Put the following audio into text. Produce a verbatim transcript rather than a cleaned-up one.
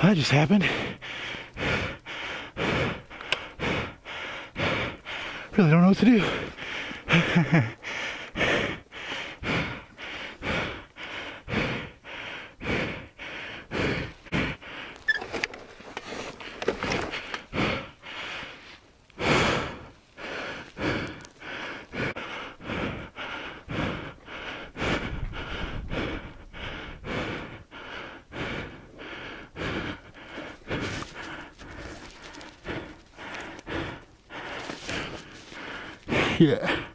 that just happened. Really don't know what to do. Yeah.